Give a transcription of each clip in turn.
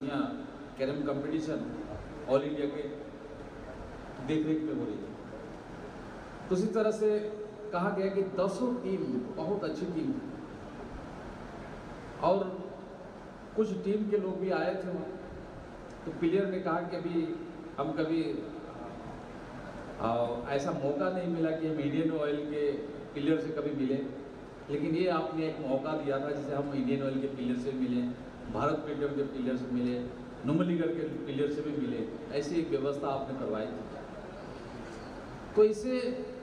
यहाँ carrom competition all India के देख रेख में हो रही है। तो उसी तरह से कहा गया कि 10 टीम बहुत अच्छी टीम थी और कुछ टीम के लोग भी आए थे वहाँ। तो प्लेयर ने कहा कि अभी हम कभी ऐसा मौका नहीं मिला कि हम इंडियन ऑयल के प्लेयर से कभी मिले, लेकिन ये आपने एक मौका दिया था जिसे हम इंडियन ऑयल के प्लेयर से मिले, भारत पेट्रोलियम के प्लेयर से मिले, नुमलीगढ़ के प्लेयर से भी मिले। ऐसी एक व्यवस्था आपने करवाई थी। तो इससे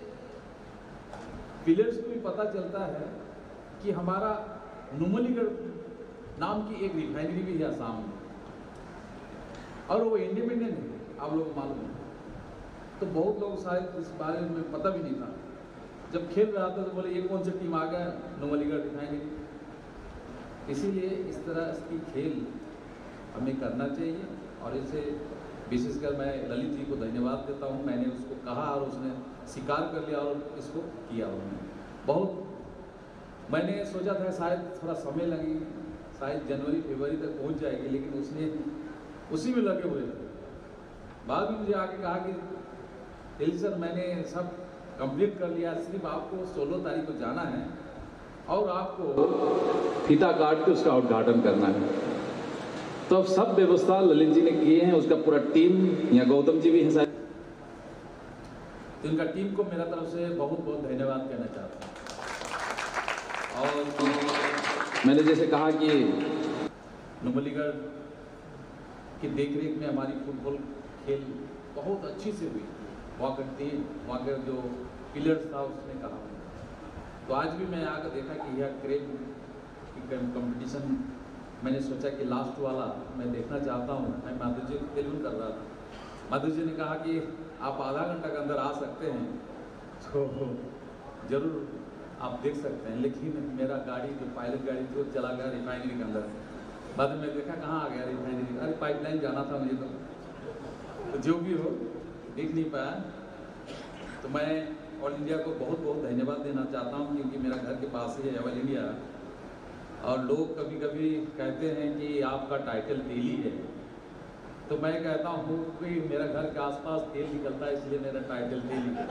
प्लेयर्स को भी पता चलता है कि हमारा नुमलीगढ़ नाम की एक रिफाइनरी भी है आसाम में और वो इंडिपेंडेंट है, आप लोगों को मालूम है। तो बहुत लोग शायद इस बारे में पता भी नहीं था। जब खेल रहा था तो बोले ये कौन सी टीम आ गया, नुमलीगढ़ रिफाइनरी। इसीलिए इस तरह की खेल हमें करना चाहिए और इसे विशेषकर मैं ललित जी को धन्यवाद देता हूँ। मैंने उसको कहा और उसने स्वीकार कर लिया और इसको किया उन्होंने। बहुत मैंने सोचा था शायद थोड़ा समय लगेगी, शायद जनवरी फरवरी तक पहुँच जाएगी, लेकिन उसने उसी में लगे हुए थे। बाद में मुझे आके कहा कि दिल सर मैंने सब कंप्लीट कर लिया, सिर्फ आपको 16 तारीख को जाना है और आपको फीता काट के उसका उद्घाटन करना है। तो अब सब व्यवस्था ललित जी ने किए हैं, उसका पूरा टीम, या गौतम जी भी हैं शायद, तो इनका टीम को मेरा तरफ से बहुत बहुत धन्यवाद कहना चाहता हूँ। और मैंने जैसे कहा कि नुमलीगढ़ की देखरेख में हमारी फुटबॉल खेल बहुत अच्छी से हुई। वहाँ का जो प्लेयर्स था उसने कहा। तो आज भी मैं आकर देखा कि यह क्रेम कंपटीशन मैंने सोचा कि लास्ट वाला मैं देखना चाहता हूँ। मैं माधुरी जी को टेलीफोन कर रहा था। माधुरी जी ने कहा कि आप आधा घंटा के अंदर आ सकते हैं, तो ज़रूर आप देख सकते हैं। लेकिन मेरा गाड़ी जो पायलट गाड़ी थी वो चला गया रिफाइनरी के अंदर। बाद में देखा कहाँ आ गया रिफाइनरी, अरे पाइपलाइन जाना था मुझे। तो जो भी हो देख नहीं पाया। तो मैं ऑल इंडिया को बहुत बहुत धन्यवाद देना चाहता हूँ, क्योंकि मेरा घर के पास ही है ऑल इंडिया। और लोग कभी कभी कहते हैं कि आपका टाइटल दिल्ली है, तो मैं कहता हूँ कि मेरा घर के आसपास तेल निकलता है, इसलिए मेरा टाइटल दिल्ली है।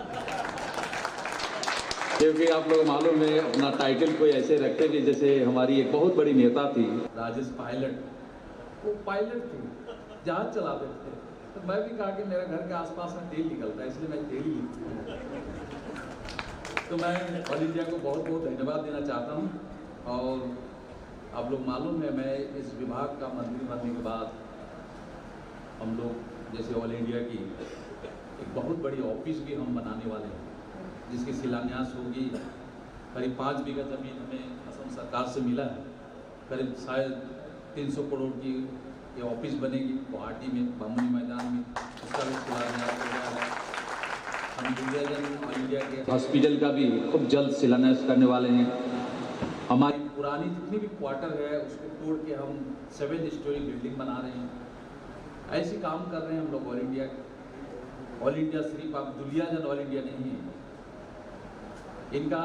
क्योंकि आप लोग मालूम है अपना टाइटल कोई ऐसे रखते भी, जैसे हमारी एक बहुत बड़ी नेता थी राजेश पायलट, वो पायलट थी, जहाज चलाते थे। तो मैं भी कहा कि मेरा घर के आसपास में तेल निकलता है, इसलिए मैं दिल्ली लिखता हूँ। तो मैं ऑल इंडिया को बहुत बहुत धन्यवाद देना चाहता हूँ। और आप लोग मालूम है मैं इस विभाग का मंत्री बनने के बाद हम लोग जैसे ऑल इंडिया की एक बहुत बड़ी ऑफिस भी हम बनाने वाले हैं, जिसकी शिलान्यास होगी। करीब 5 बीघा ज़मीन हमें असम सरकार से मिला है। करीब शायद 300 करोड़ की ये ऑफिस बनेगी गुवाहाटी में, बामुनी मैदान में। उसका भी शिलान्यास हो गया है। हम विजयजन ऑल इंडिया के हॉस्पिटल का भी खूब जल्द शिलान्यास करने वाले हैं। हमारी पुरानी जितनी भी क्वार्टर है उसको तोड़ के हम 7 स्टोरी बिल्डिंग बना रहे हैं। ऐसे काम कर रहे हैं हम लोग ऑल इंडिया के। ऑल इंडिया सिर्फ आप दुलियाजन ऑल इंडिया नहीं है, इनका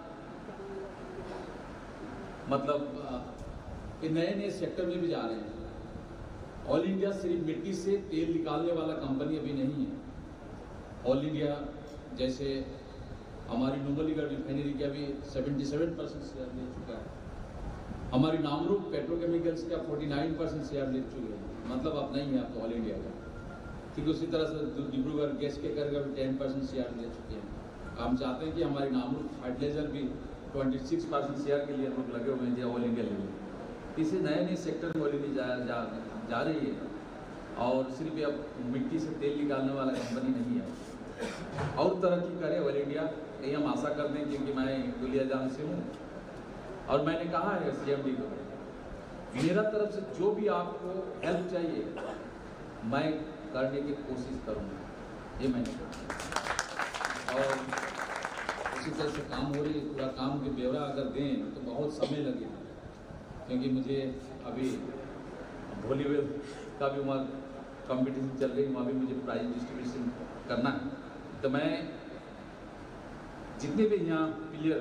मतलब ये नए नए सेक्टर में भी जा रहे हैं। ऑल इंडिया सिर्फ मिट्टी से तेल निकालने वाला कंपनी अभी नहीं है। ऑल इंडिया जैसे हमारी नुमलीगढ़ रिफाइनरी का भी 77% शेयर ले चुका है। हमारी नामरूप पेट्रोकेमिकल्स का 49% शेयर ले चुके हैं। मतलब अब नहीं है अब तो ऑल इंडिया का। ठीक उसी तरह से डिब्रूगढ़ गैस के कर 10% शेयर ले चुके हैं। हम चाहते हैं कि हमारी नामरूप फर्टिलाइजर भी 26% शेयर के लिए हम लोग लगे हुए हैं ऑल इंडिया लेवल। इसे नए नए सेक्टर में ऑल इंडिया जा रही है। और सिर्फ अब मिट्टी से तेल निकालने वाला कंपनी नहीं है, और तरक्की करे ऑल इंडिया, यही हम आशा करते हैं। क्योंकि मैं दुलियाजान से हूँ और मैंने कहा है CMD को, मेरा तरफ से जो भी आपको हेल्प चाहिए मैं करने की कोशिश करूँगा, ये मैंने कहा। और उसी तरह से काम हो रही है। पूरा काम के ब्यौरा अगर दें तो बहुत समय लगेगा, क्योंकि मुझे अभी वॉलीबॉल का भी वहाँ कंपटीशन चल रही है, वहाँ भी मुझे प्राइज डिस्ट्रीब्यूशन करना है। तो मैं जितने भी यहाँ प्लेयर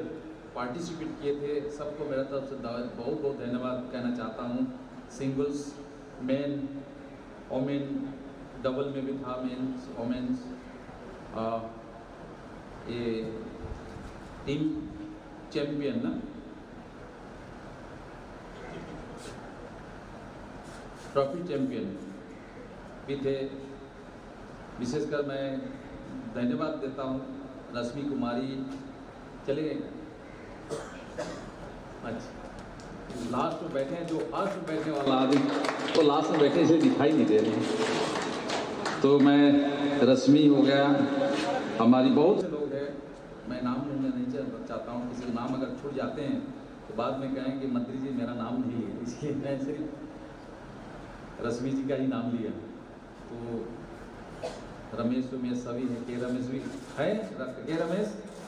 पार्टिसिपेट किए थे सबको मेरा तरफ से बहुत बहुत धन्यवाद कहना चाहता हूँ। सिंगल्स मेन वोमेन डबल में भी था, मेंस वोमेन्स, ये टीम चैंपियन ना, ट्रॉफी चैंपियन भी थे। विशेषकर मैं धन्यवाद देता हूँ रश्मि कुमारी, चले गए, अच्छा लास्ट में बैठे हैं, जो अर्थ में बैठने वाला आदमी तो लास्ट में बैठे इसे दिखाई नहीं दे रहे। तो मैं रश्मि हो गया, हमारी बहुत से लोग हैं, मैं नाम लेना नहीं चाहता हूँ, किसी का नाम अगर छूट जाते हैं तो बाद में कहें कि मंत्री जी मेरा नाम नहीं लिया, इसलिए मैं सिर्फ रश्मि जी का ही नाम लिया। तो रमेश सभी हैं, के रमेश भी है, के रमेश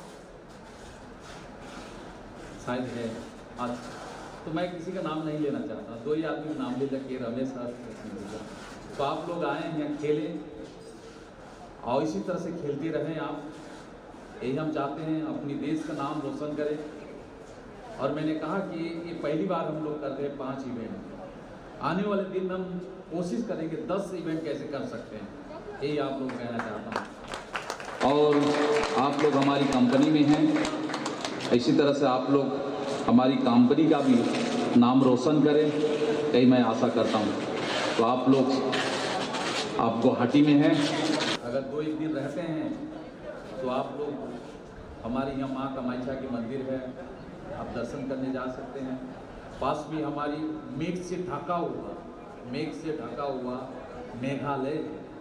शायद है आज, तो मैं किसी का नाम नहीं लेना चाहता, दो ही आदमी का नाम ले लिया, के रमेश और तो आप लोग आए हैं यहाँ खेलें और इसी तरह से खेलते रहें आप, यही हम चाहते हैं, अपनी देश का नाम रोशन करें। और मैंने कहा कि ये पहली बार हम लोग करते हैं 5 इवेंट, आने वाले दिन हम कोशिश करेंगे 10 इवेंट कैसे कर सकते हैं, यही आप लोग कहना चाहता हूँ। और आप लोग हमारी कंपनी में हैं, इसी तरह से आप लोग हमारी कंपनी का भी नाम रोशन करें, यही मैं आशा करता हूँ। तो आप लोग आप गुवाहाटी में हैं, अगर 2-1 दिन रहते हैं तो आप लोग हमारे यहाँ माँ कामाख्या की मंदिर है, आप दर्शन करने जा सकते हैं। पास में हमारी मेघ से ढका हुआ मेघालय,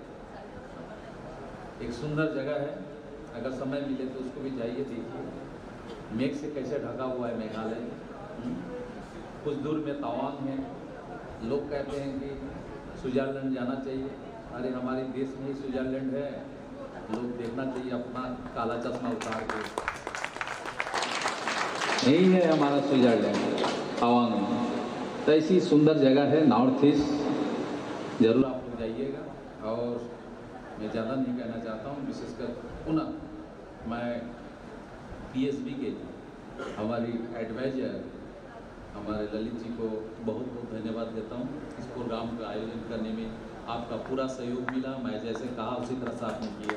एक सुंदर जगह है, अगर समय मिले तो उसको भी जाइए, देखिए मेघ से कैसे ढका हुआ है मेघालय। कुछ दूर में तवांग है, लोग कहते हैं कि स्विट्जरलैंड जाना चाहिए, अरे हमारे देश में ही स्विट्जरलैंड है, लोग देखना चाहिए अपना काला चश्मा उतार के, यही है हमारा स्विट्जरलैंड तवांग में। तो ऐसी सुंदर जगह है नॉर्थ ईस्ट, जरूर आप लोग जाइएगा। और मैं ज़्यादा नहीं कहना चाहता हूँ, विशेषकर पुनः मैं PSB के हमारी एडवाइजर हमारे ललित जी को बहुत बहुत धन्यवाद देता हूँ। इस प्रोग्राम का आयोजन करने में आपका पूरा सहयोग मिला, मैं जैसे कहा उसी तरह से आपने किया।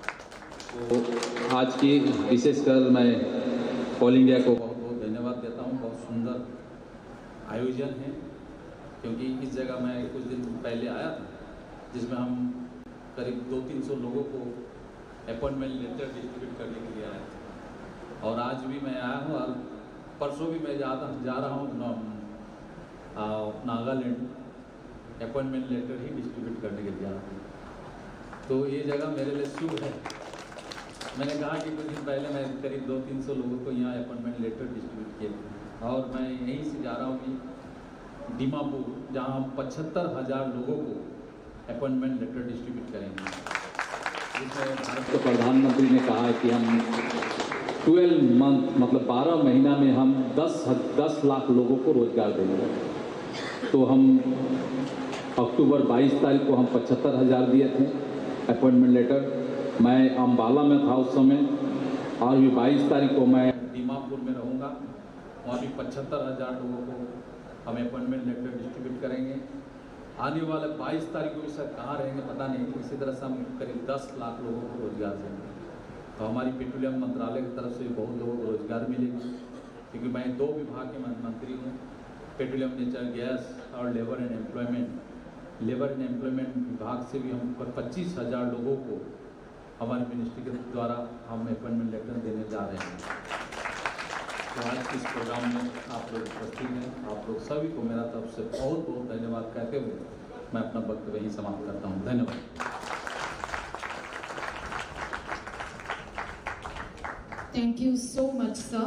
तो आज की विशेषकर मैं ऑल इंडिया को बहुत बहुत धन्यवाद देता हूँ, बहुत सुंदर आयोजन है, क्योंकि इस जगह मैं कुछ दिन पहले आया था जिसमें हम करीब 200-300 लोगों को अपॉइंटमेंट लेटर डिस्ट्रीब्यूट करने के लिए आए थे। और आज भी मैं आया हूँ, और परसों भी मैं जा रहा हूँ नागालैंड अपॉइंटमेंट लेटर ही डिस्ट्रीब्यूट करने के लिए आ रहा हूँ। तो ये जगह मेरे लिए शुभ है। मैंने कहा कि कुछ दिन पहले मैं करीब 200-300 लोगों को यहाँ अपॉइंटमेंट लेटर डिस्ट्रीब्यूट किए थे, और मैं यहीं से जा रहा हूँ कि दीमापुर, जहाँ हम 75,000 लोगों को अपॉइंटमेंट लेटर डिस्ट्रीब्यूट करेंगे। जिसमें भारत के प्रधानमंत्री ने कहा है कि हम 12 मंथ मतलब 12 महीना में हम 10 लाख लोगों को रोजगार देंगे। तो हम अक्टूबर 22 तारीख को हम 75,000 दिए थे अपॉइंटमेंट लेटर। मैं अम्बाला में था उस समय, और भी 22 तारीख को मैं दीमापुर में रहूँगा, वहाँ भी 75,000 लोगों को हम अपॉइंटमेंट लेटर डिस्ट्रीब्यूट करेंगे। आने वाले 22 तारीख को भी सर कहाँ रहेंगे पता नहीं, इसी तरह से हम करीब 10 लाख लोगों को रोजगार देंगे। तो हमारी पेट्रोलियम मंत्रालय की तरफ से बहुत लोगों को रोजगार मिलेगा, क्योंकि मैं 2 विभाग के मंत्री हूँ, पेट्रोलियम, नेचुरल गैस और लेबर एंड एम्प्लॉयमेंट विभाग से भी हम 25,000 लोगों को हमारे मिनिस्ट्री के द्वारा हम अपॉइंटमेंट लेटर देने जा रहे हैं। तो आज इस प्रोग्राम में आप लोग उपस्थित हैं, आप लोग सभी को मेरा तरफ से बहुत बहुत धन्यवाद कहते हुए मैं अपना वक्तव्य यहीं समाप्त करता हूँ। धन्यवाद। Thank you so much, sir.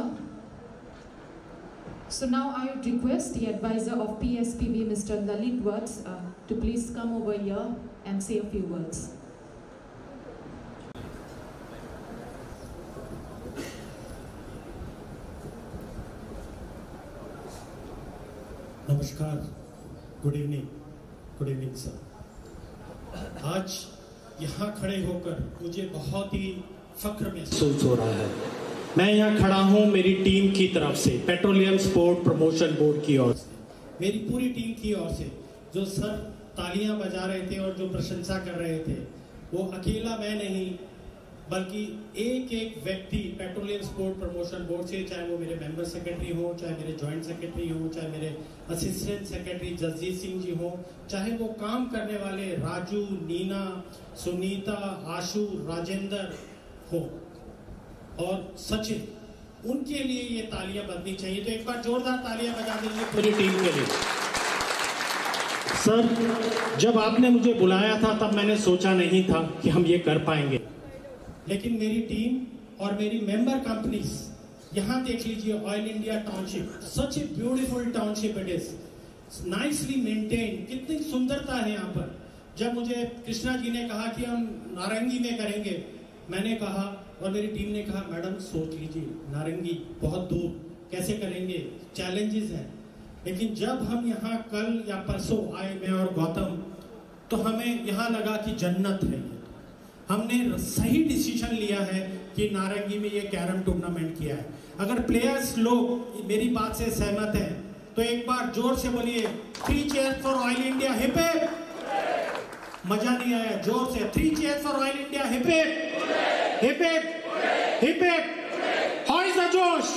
So now I would request the advisor of PSPB, Mr. Lalit Watts, to please come over here and say a few words. नमस्कार, गुड इवनिंग सर। आज यहाँ खड़े होकर मुझे बहुत ही फख्र महसूस हो रहा है। मैं यहाँ खड़ा हूँ मेरी टीम की तरफ से, पेट्रोलियम स्पोर्ट प्रमोशन बोर्ड की ओर से, मेरी पूरी टीम की ओर से, जो सर तालियां बजा रहे थे और जो प्रशंसा कर रहे थे, वो अकेला मैं नहीं बल्कि एक एक व्यक्ति पेट्रोलियम स्पोर्ट प्रमोशन बोर्ड से, चाहे वो मेरे मेंबर सेक्रेटरी हो, चाहे मेरे जॉइंट सेक्रेटरी हो, चाहे मेरे असिस्टेंट सेक्रेटरी जगजीत सिंह जी हो, चाहे वो काम करने वाले राजू, नीना, सुनीता, आशु, राजेंद्र हो और सचिन, उनके लिए ये तालियां बजनी चाहिए। तो एक बार जोरदार तालियां बजा दीजिए पूरी टीम के लिए। सर, जब आपने मुझे बुलाया था तब मैंने सोचा नहीं था कि हम ये कर पाएंगे, लेकिन मेरी टीम और मेरी मेंबर कंपनीज, यहाँ देख लीजिए oil India township, such a beautiful township it is, nicely maintain, कितनी सुंदरता है यहाँ पर। जब मुझे कृष्णा जी ने कहा कि हम नारंगी में करेंगे, मैंने कहा और मेरी टीम ने कहा मैडम सोच लीजिए, नारंगी बहुत दूर कैसे करेंगे, चैलेंजेस हैं। लेकिन जब हम यहाँ कल या परसों आए, मैं और गौतम, तो हमें यहाँ लगा कि जन्नत है। हमने सही डिसीजन लिया है कि नारंगी में ये कैरम टूर्नामेंट किया है। अगर प्लेयर्स लोग मेरी बात से सहमत हैं तो एक बार जोर से बोलिए 3 cheers for oil India, hip hip. मजा नहीं आया, जोर से 3 cheers for oil India, hip hip hip hip hip hip. How is the josh,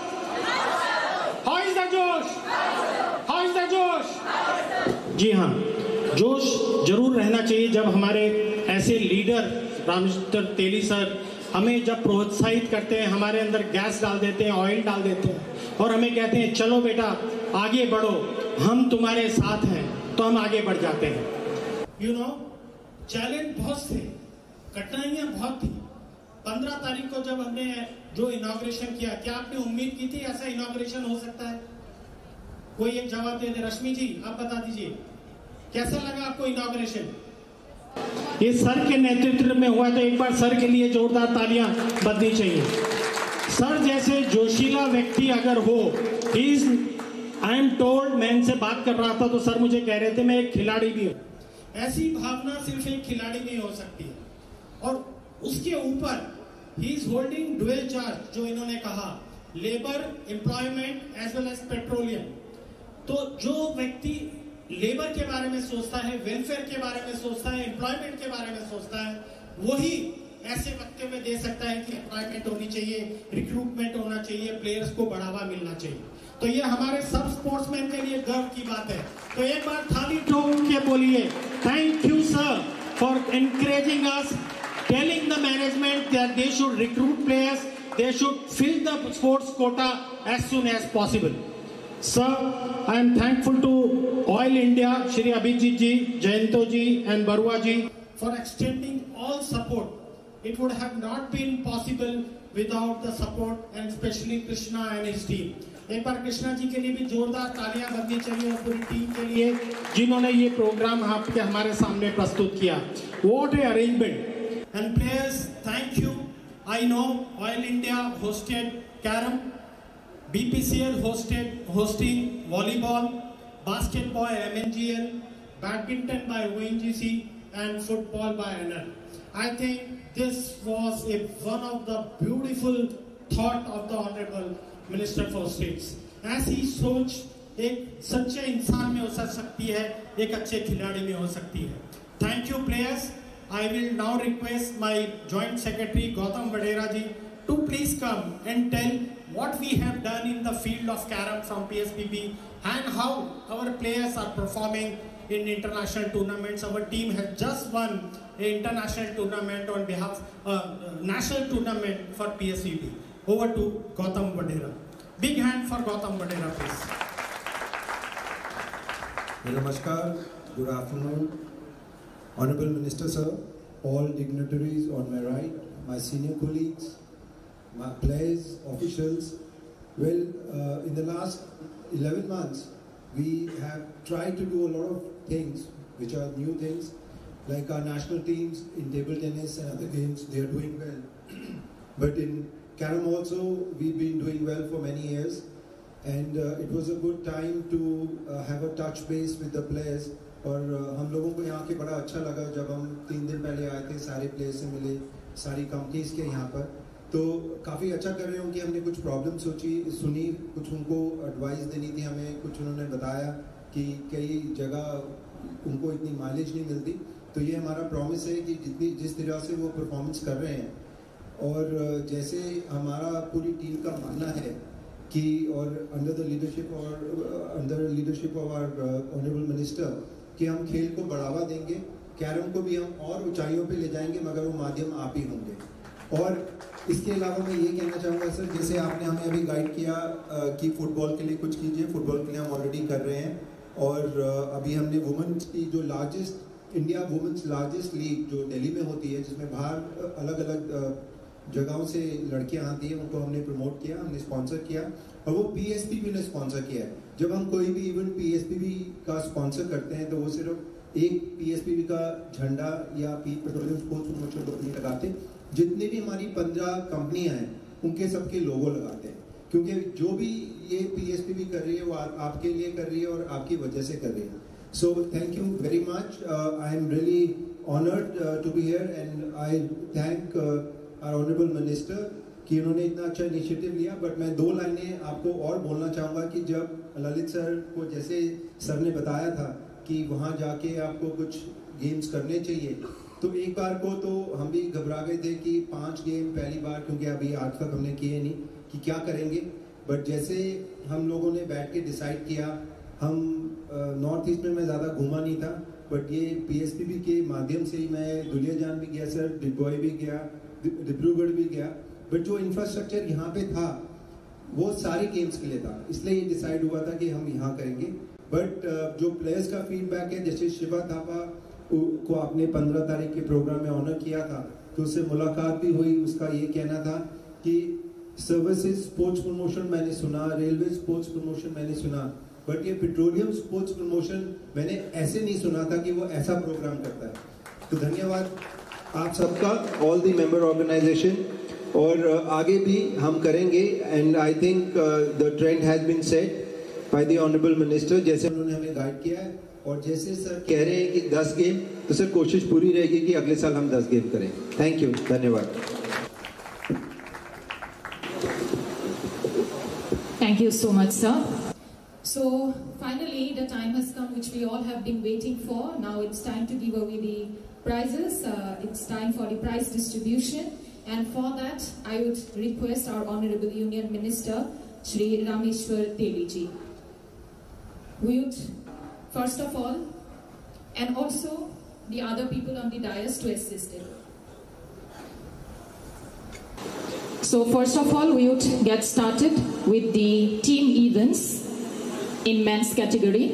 how is the josh, how is the josh. जी हाँ, जोश जरूर रहना चाहिए जब हमारे ऐसे लीडर रामचंद्र तेली सर हमें जब प्रोत्साहित करते हैं, हमारे अंदर गैस डाल देते हैं, ऑयल डाल देते हैं और हमें कहते हैं चलो बेटा आगे बढ़ो, हम तुम्हारे साथ हैं, तो हम आगे बढ़ जाते हैं। यू नो, चैलेंज बहुत थे, कठिनाइयां बहुत थी। 15 तारीख को जब हमने जो इनॉग्रेशन किया, क्या आपने उम्मीद की थी ऐसा इनॉग्रेशन हो सकता है? कोई एक जवाब दे दे। रश्मि जी आप बता दीजिए, कैसा लगा आपको इनॉग्रेशन? ये सर के नेतृत्व में हुआ, तो एक बार सर के लिए जोरदार तालियां बजनी चाहिए। सर जैसे जोशीला व्यक्ति अगर हो, आई एम टोल्ड, मैं इनसे बात कर रहा था तो सर मुझे कह रहे थे मैं एक खिलाड़ी भी हूं। ऐसी भावना सिर्फ एक खिलाड़ी में हो सकती है। और उसके ऊपर ही इज होल्डिंग डुअल चार्ज, जो इन्होंने कहा, labour, employment as well as petroleum. तो जो व्यक्ति लेबर के बारे में सोचता है, वेलफेयर के बारे में सोचता है, एम्प्लॉयमेंट के बारे में सोचता है, वही ऐसे वक्त में दे सकता है कि एम्प्लॉयमेंट होनी चाहिए, रिक्रूटमेंट होना चाहिए, प्लेयर्स को बढ़ावा मिलना चाहिए। तो ये हमारे सब स्पोर्ट्समैन के लिए गर्व की बात है। तो एक बार थाली ठोक के बोलिए thank you sir for encouraging us, telling the management that they should recruit players, they should fill the sports quota as soon as possible. Sir, I am thankful to Oil India, Shri Abhijit ji, Jayanto ji and Barua ji for extending all support. It would have not been possible without the support and especially Krishna and his team. एक बार कृष्णा जी के लिए भी जोरदार तालियां बजनी चाहिए और पूरी टीम के लिए जिन्होंने ये प्रोग्राम आपके हमारे सामने प्रस्तुत किया। What a arrangement! And players, thank you. I know Oil India hosted Carom, BPCL hosting volleyball, basketball MNGL, badminton by ONGC and football by NL. I think this was one of the beautiful thought of the Honorable Minister for States. ऐसी सोच एक सच्चे इंसान में हो सकती है, एक अच्छे खिलाड़ी में हो सकती है। Thank you players. I will now request my Joint Secretary Gautam Vadera ji to please come and tell what we have done in the field of Carom from PSPB and how our players are performing in international tournaments. Our team has just won an international tournament on behalf national tournament for PSPB. Over to Gautam Vadera. Big hand for Gautam Vadera, please. Namaskar. Good afternoon, Honorable Minister Sir, all dignitaries on my right, my senior colleagues, my players, officials. Well, in the last 11 months, we have tried to do a lot of things which are new things, like our national teams in table tennis and other games, they are doing well. But in Carom also, we've been doing well for many years, and it was a good time to have a touch base with the players. और हम लोगों को यहाँ के बड़ा अच्छा लगा जब हम 3 दिन पहले आए थे, सारे प्लेयर्स से मिले, सारी कंपनीज के यहाँ पर, तो काफ़ी अच्छा कर रहे हो कि हमने कुछ प्रॉब्लम सुनी, कुछ उनको एडवाइस देनी थी हमें, कुछ उन्होंने बताया कि कई जगह उनको इतनी माइलेज नहीं मिलती। तो ये हमारा प्रॉमिस है कि जिस तरह से वो परफॉर्मेंस कर रहे हैं और जैसे हमारा पूरी टीम का मानना है कि और under the leadership of our honourable minister कि हम खेल को बढ़ावा देंगे, कैरम को भी हम और ऊंचाइयों पे ले जाएंगे, मगर वो माध्यम आप ही होंगे। और इसके अलावा मैं ये कहना चाहूँगा सर, जैसे आपने हमें अभी गाइड किया कि फुटबॉल के लिए कुछ कीजिए, फुटबॉल के लिए हम ऑलरेडी कर रहे हैं। और अभी हमने वुमेन्स की जो इंडिया वुमेन्स लार्जेस्ट लीग जो दिल्ली में होती है, जिसमें बाहर अलग अलग जगहों से लड़कियां आती हैं, उनको हमने प्रमोट किया, हमने स्पॉन्सर किया और वो PSPB ने स्पॉन्सर किया है। जब हम कोई भी इवेंट PSPB का स्पॉन्सर करते हैं तो वो सिर्फ एक PSPB का झंडा या पेट्रोलियम स्पोर्ट्स प्रमोशन कंपनी लगाते, जितनी भी हमारी 15 कंपनियां हैं उनके सबके लोगो लगाते हैं, क्योंकि जो भी ये PSPB कर रही है वो आपके लिए कर रही है और आपकी वजह से कर रही है। So thank you very much. I am really honored to be here and I thank our honorable minister कि उन्होंने इतना अच्छा इनिशिएटिव लिया। बट मैं 2 लाइनें आपको और बोलना चाहूँगा कि जब ललित सर को जैसे सर ने बताया था कि वहाँ जाके आपको कुछ गेम्स करने चाहिए, तो एक बार को तो हम भी घबरा गए थे कि 5 गेम पहली बार, क्योंकि अभी आज तक हमने किए नहीं कि क्या करेंगे। बट जैसे हम लोगों ने बैठ के डिसाइड किया, हम नॉर्थ ईस्ट में मैं ज़्यादा घूमा नहीं था, बट ये PSPB के माध्यम से ही मैं दुलियाजान भी गया सर, डिब्बोई भी गया, डिब्रूगढ़ भी गया। बट जो इंफ्रास्ट्रक्चर यहाँ पे था वो सारे गेम्स के लिए था, इसलिए ये डिसाइड हुआ था कि हम यहाँ करेंगे। बट जो प्लेयर्स का फीडबैक है, जैसे शिवा थापा को आपने 15 तारीख के प्रोग्राम में ऑनर किया था, तो उससे मुलाकात भी हुई। उसका ये कहना था कि सर्विसेज स्पोर्ट्स प्रमोशन मैंने सुना, रेलवे स्पोर्ट्स प्रमोशन मैंने सुना, बट ये पेट्रोलियम स्पोर्ट्स प्रमोशन मैंने ऐसे नहीं सुना था कि वो ऐसा प्रोग्राम करता है। तो धन्यवाद आप सबका, ऑल द मेंबर ऑर्गेनाइजेशन, और आगे भी हम करेंगे। And I think the trend has been set by the honourable minister, जैसे उन्होंने हमें गाइड किया है। और जैसे सर कह रहे हैं कि 10 गेम, तो सर कोशिश पूरी रहेगी कि अगले साल हम 10 गेम करें। थैंक यू, धन्यवाद। Thank you so much, sir. So finally, the time has come which we all have been waiting for. Now it's time to give away the prizes. It's time for the prize distribution, and for that I would request our Honorable Union Minister Shri Rameshwar Teli ji. We would first of all, and also the other people on the dais to assist it. So first of all, we would get started with the team events in men's category.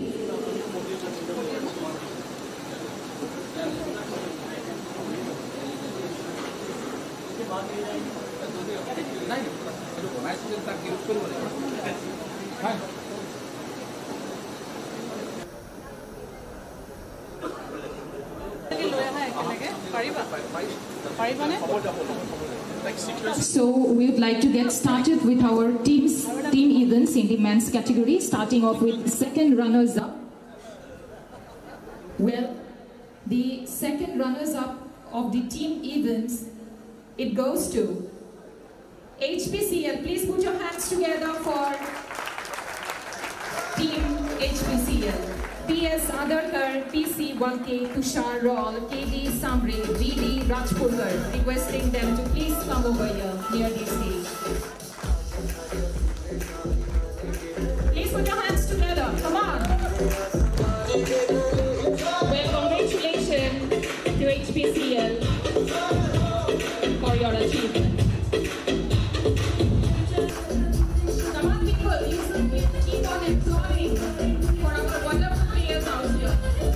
So we would like to get started with our team events in the men's category, starting off with the second runners up. Well, the second runners up of the team events, it goes to HPCL. Please put your hands together for team HPCL. PS Adarkar, PC 1K, Tushar Raul, KD Samri, DD Rajpurkar, requesting them to please come over here near the stage. Please put your hands together, come on. Well, congratulations to HPCL for your achievement. Come on people, you should keep on employing for our wonderful players out here.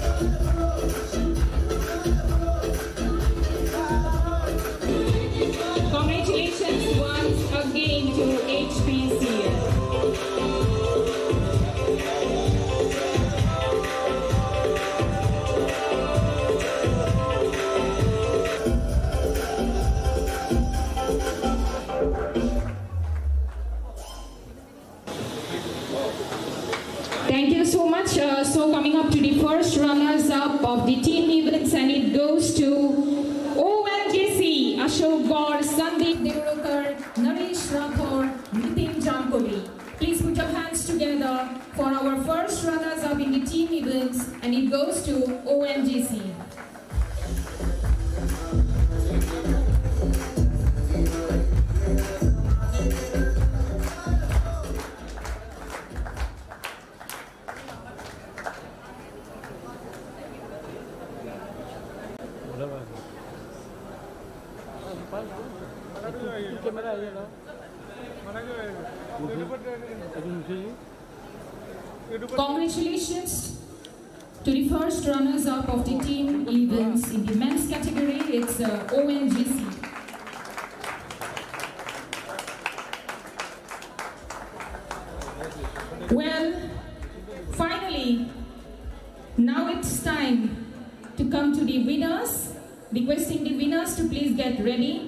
Congratulations once again to HPCL. Thank you so much. So coming up to the first runners-up of the team events, and it goes to ONGC, Ashok Gaur, Sandeep Devrokar, Naresh Rathore, Nitin Jankoli. Please put your hands together for our first runners-up in the team events, and it goes to Congratulations to the first runners-up of the team events in the men's category. It's ONGC. Well, finally, now it's time to come to the winners. Requesting the winners to please get ready.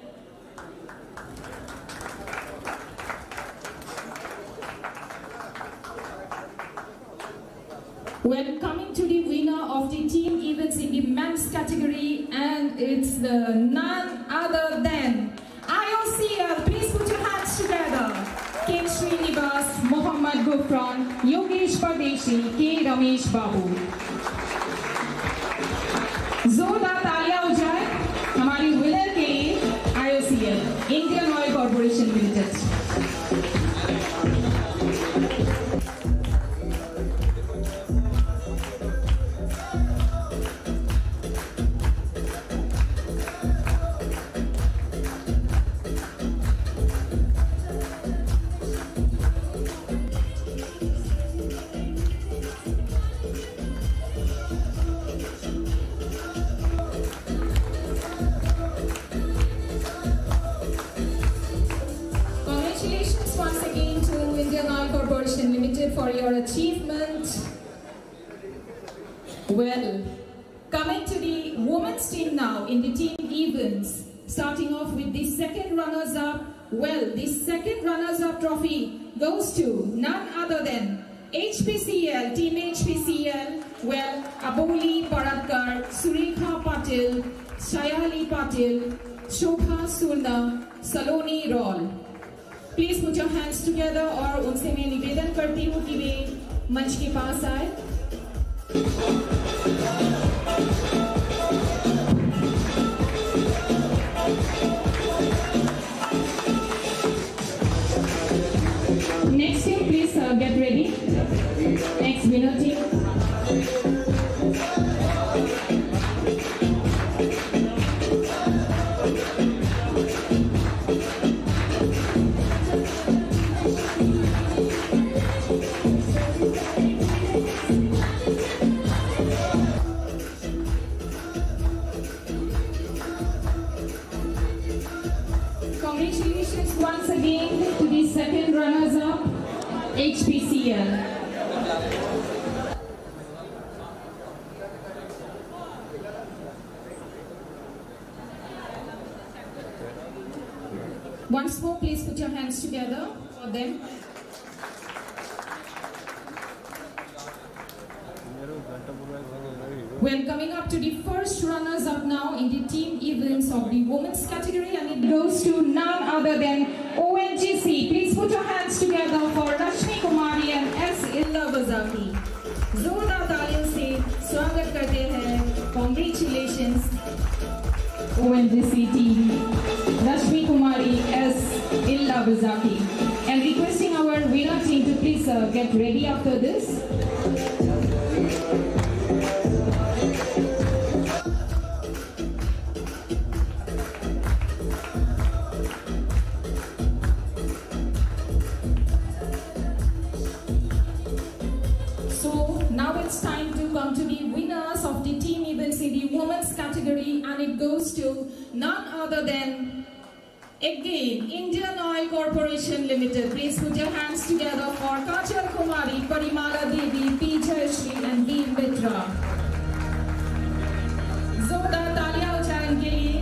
Well, coming to the winner of the team events in the men's category, and it's the none other than IOCL. Please put your hands together. K. Srinivas, Mohammad Gufran, Yogesh Pardeshi, K. Ramesh Babu. जोरदार तालियां हो जाए हमारी winner के लिए IOCL, Indian Oil Corporation Limited. For your achievement. Well, coming to the women's team now in the team events, starting off with the second runners-up. Well, the second runners-up trophy goes to none other than HPCL, Team HPCL. Well, Aboli Paratkar, Surekha Patil, Shayali Patil, Shobha Surna, Saloni Roll. Please put your hands together और उनसे मैं निवेदन करती हूँ कि वे मंच के पास आए। Next team please get ready. Next winner team. Congratulations once again to the second runners-up, HPCL. Once more, please put your hands together for them. Well, coming up to the first runners-up now in the team events of the women's category, and it goes to none other than ONGC. Please put your hands together for Rashmi Kumari and S. Illa Bazaki. जोरदार तालियों से स्वागत करते हैं। Congratulations, ONGC team, Rashmi Kumari, S. Illa Bazaki, and requesting our winner team to please get ready after this. Now it's time to come to the winners of the team events in the women's category, and it goes to none other than, again, Indian Oil Corporation Limited. Please put your hands together for Kachal Kumari, Parimala Devi, P. Jayashri and V. Mitra. जोरदार तालियां हो जाए इनके लिए।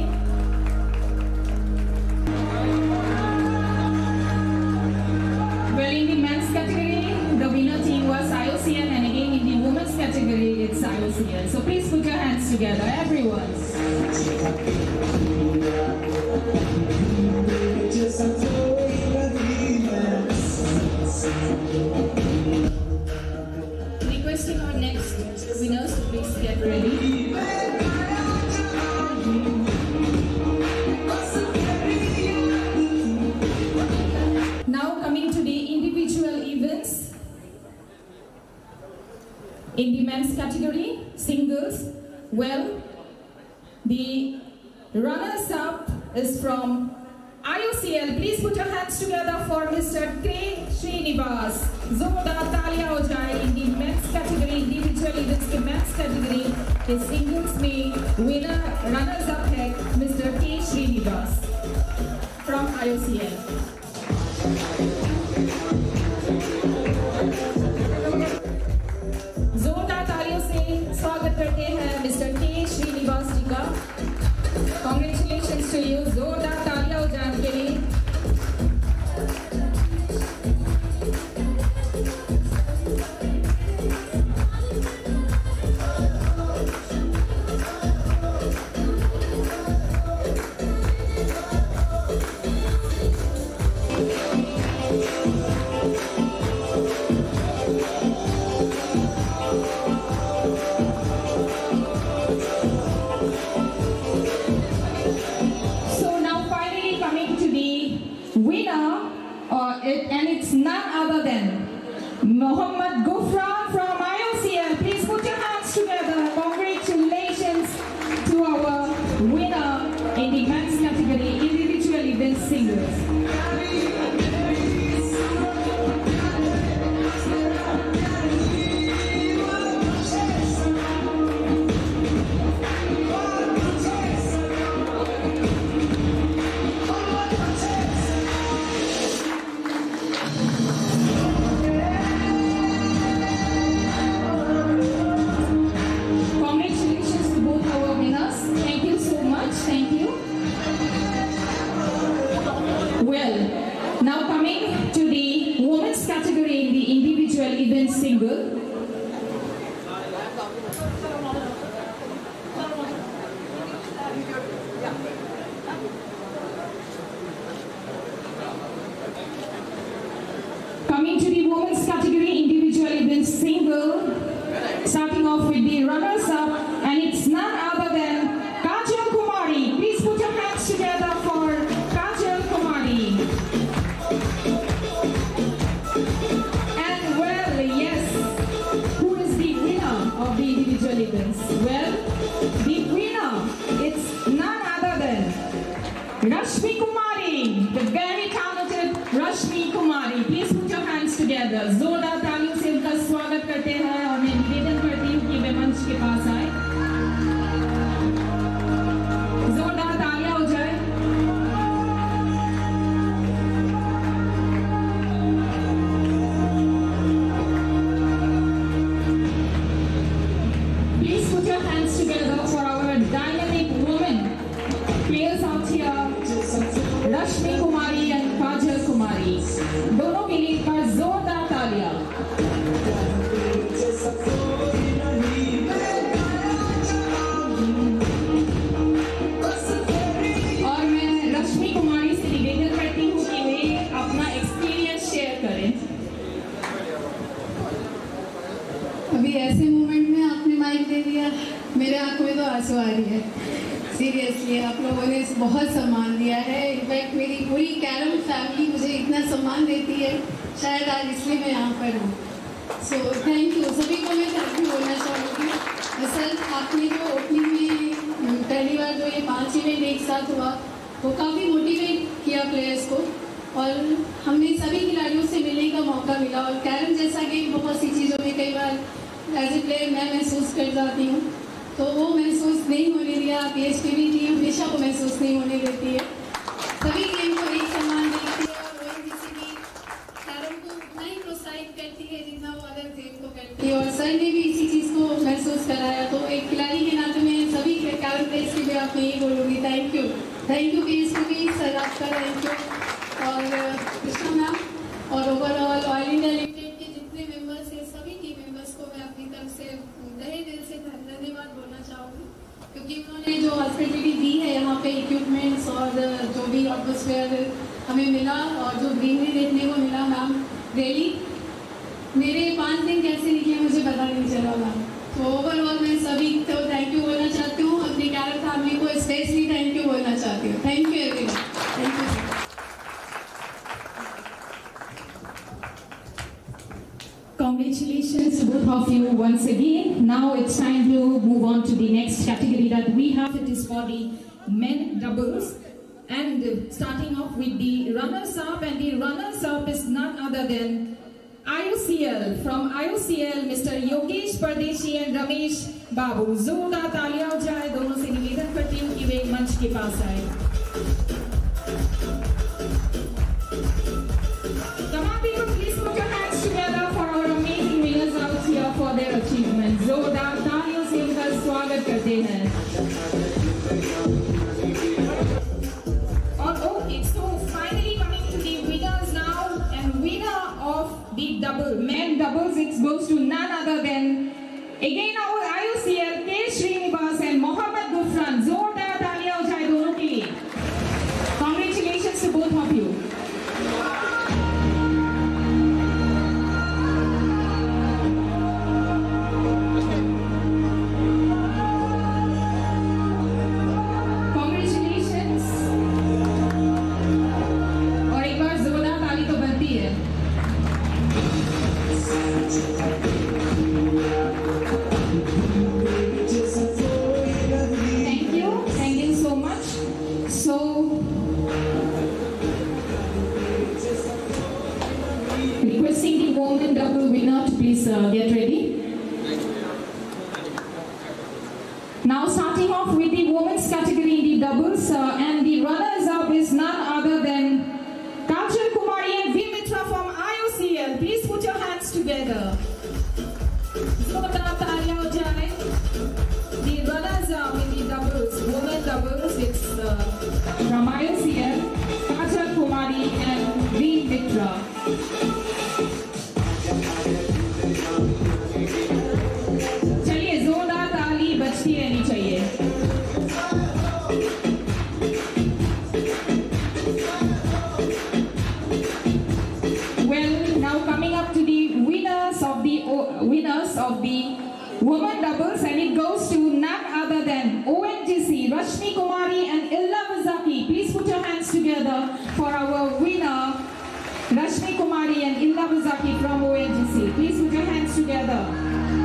Well, in the men's category, the winner team was IOCL, and again in the women's category, it's IOCL. So please put your hands together, everyone. Requesting our next winners to please get ready. Now coming to the individual events. In the men's category, singles, well, The runners-up is from IOCL. Please put your hands together for Mr. K. Srinivas. Zordar तालियां हो जाए in the men's category, individual events के men's category. The singles में winner runners-up है Mr. K. Srinivas from IOCL. जोरदार तालियों से स्वागत करते हैं मिस्टर के श्रीनिवास जी का. Congratulations to you. जोरदार तालियां हो जाए उनके लिए. And it's none other than Mohammad Gufran from IOCL. Please put your hands together. Congratulations to our winner in the men's category, individual event singles. Event single. Coming to the women's category, individual event single, starting off with the runners-up, and it's none other than Kajal Kumari. Please put your hands together for Kajal Kumari. Of the individual events. Well, the winner, it's none other than Rashmi Kumari, the very talented Rashmi Kumari. Please put your hands together. जोरदार तालियों से उनका स्वागत करते हैं और मैं निवेदन करती हूँ कि वे मंच के पास आए. जोरदार तालियां हो जाए. रश्मि कुमारी और काजल कुमारी दोनों के लिए का जोरदार तालियां. और मैं रश्मि कुमारी से निवेदन करती हूँ कि वे अपना एक्सपीरियंस शेयर करें. अभी ऐसे मोमेंट में आपने माइक दे दिया, मेरे आंखों में तो आंसू आ रही है. सीरियसली आप लोगों ने बहुत सम्मान दिया है. इनफैक्ट मेरी पूरी कैरम फैमिली मुझे इतना सम्मान देती है, शायद आज इसलिए मैं यहाँ पर हूँ. सो थैंक यू सभी को. मैं थैंक यू बोलना चाहूँगी. असल आपने जो ओपनिंग में पहली बार जो ये 5 इवेंट एक साथ हुआ वो काफ़ी मोटिवेट किया प्लेयर्स को, और हमने सभी खिलाड़ियों से मिलने का मौका मिला. और कैरम जैसा गेम बहुत सी चीज़ों में कई बार एज ए प्लेयर मैं महसूस कर जाती हूँ, तो वो महसूस नहीं होने दिया. PHPB टीम हमेशा को महसूस नहीं होने देती है. सभी गेम को एक सम्मान देती है और ONGC कैरम को उतना ही प्रोत्साहित करती है जितना वो अदर गेम को करती है. और सर ने भी इसी चीज़ को महसूस कराया. तो एक खिलाड़ी के नाते मैं सभी कैरम प्लेयर्स के लिए आप यही बोलूँगी थैंक यू PHPB सर आपका थैंक यू. और कृष्णा मैम और ओवरऑल ऑल इंडिया लिमिटेड के जितने मेंबर्स हैं सभी टीम मेंबर्स को मैं अपनी तरफ से तहे दिल से धन्यवाद बोलना चाहूँगी, क्योंकि उन्होंने जो हॉस्पिटलिटी दी है यहाँ पे इक्विपमेंट्स और जो भी एटमॉस्फेयर हमें मिला और जो ग्रीनरी देखने को मिला. मैम रियली मेरे 5 दिन कैसे निकले मुझे पता नहीं चला मैम. तो ओवरऑल मैं सभी को थैंक यू बोलना चाहती हूँ. अपनी कैरम फैमिली को स्पेशली थैंक यू बोलना चाहती हूँ. Thank you everyone. Thank you. Congratulations to both of you once again. Now it's time to move on to the next. next category that we have. It is for the men doubles. And starting off with the runners-up, and the runners-up is none other than IOCL. From IOCL, Mr. Yogesh Pardeshi and Ramesh Babu. जोरदार तालियां हो जाए, दोनों से निवेदन करती हूँ कि वे मंच के पास आए. Come on people, please put your hands together for our amazing winners out here for their achievements. जोरदार तालियों से उनका स्वागत करते हैं. So finally coming to the winners now, and winner of the men doubles, it goes to none other than again our IOCL K. Srinivas and Mohammad Gufran. जोरदार तालियां हो जाए दोनों के लिए. Congratulations to both of you. Get ready. Now starting off with the women's category in the doubles, and the runners-up is none other than Kajal Kumari and V. Mitra from IOCL. Please put your hands together. The runners-up in the doubles, women doubles, it's from IOCL, Kajal Kumari and V. Mitra. Winners of the women doubles, and it goes to none other than ONGC, Rashmi Kumari and Illa Vizaki. Please put your hands together for our winner, Rashmi Kumari and Illa Vizaki from ONGC. Please put your hands together.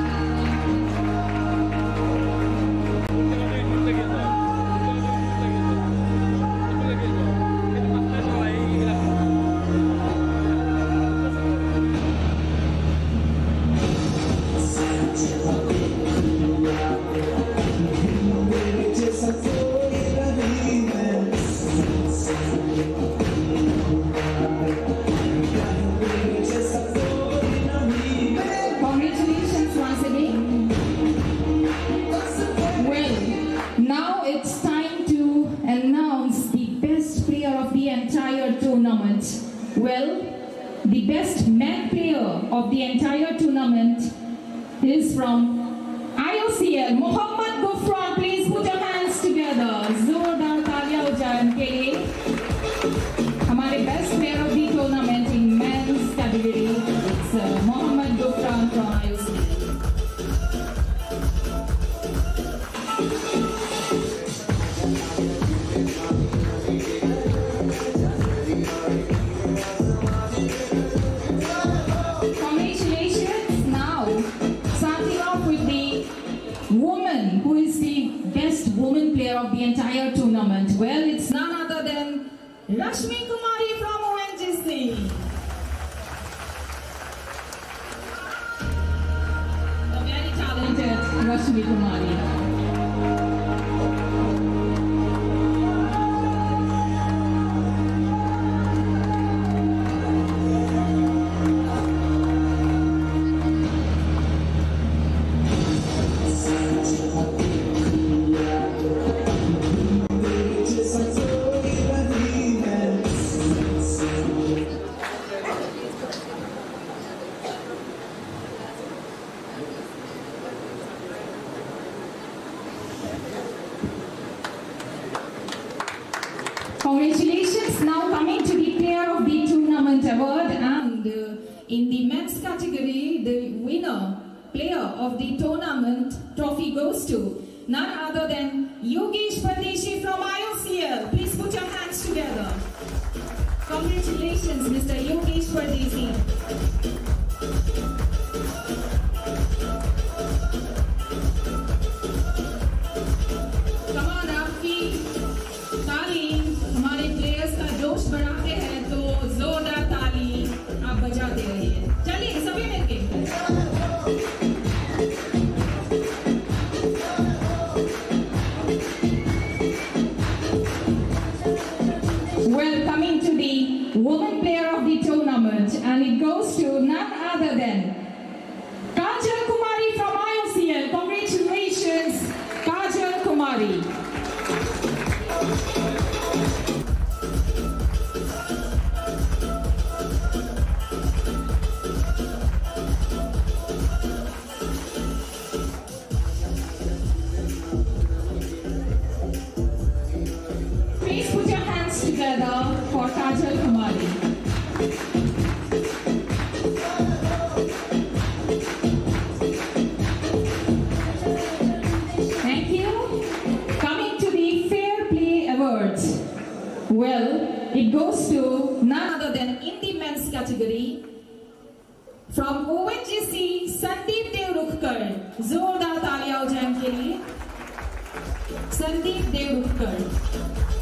Well, the best man player of the entire tournament is from IOCL, Mohammad Gufran. Please put your hands together. जोरदार तालियां हो जाए उनके लिए. हमारे best player of the tournament in men's category is Mohammad Gufran from IOCL. Woman player of the entire tournament. Well, it's none other than Rashmi Kumari from ONGC. The very talented Rashmi Kumari. Congratulations. Now coming to the player of the tournament award, and in the men's category, the winner player of the tournament trophy goes to none other than Yogesh Pardeshi from IOCL. Please put your hands together. Congratulations, Mr. Yogesh Pardeshi. Kumari. Please put your hands together for Kajal Kumari. Thank you. Coming to the Fair Play Awards. Well, it goes to none other than in the men's category from ONGC Sandeep Devrukhkar. जोरदार तालियां हो जाएं के लिए Sandeep Devrukhkar.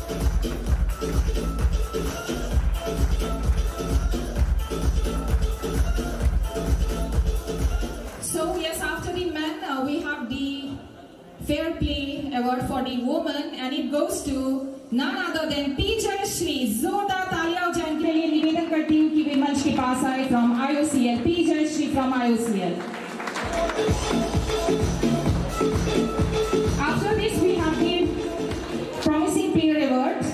So yes, after the men, we have the Fair Play Award for the woman, and it goes to none other than P. Jayashree. जोरदार तालियां हो जाएं के लिए निवेदन करती हूँ कि वे मंच के पास आए from IOCL. P. Jayashree from IOCL. After this, we have the Promising Player Award.